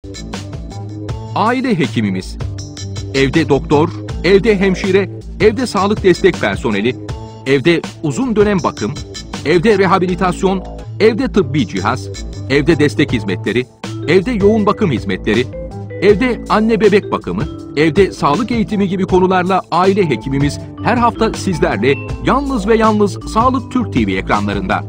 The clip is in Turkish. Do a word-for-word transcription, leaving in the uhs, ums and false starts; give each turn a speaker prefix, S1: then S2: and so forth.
S1: Aile hekimimiz. Evde doktor, evde hemşire, evde sağlık destek personeli, evde uzun dönem bakım, evde rehabilitasyon, evde tıbbi cihaz, evde destek hizmetleri, evde yoğun bakım hizmetleri, evde anne bebek bakımı, evde sağlık eğitimi gibi konularla aile hekimimiz her hafta sizlerle yalnız ve yalnız Sağlık Türk T V ekranlarında.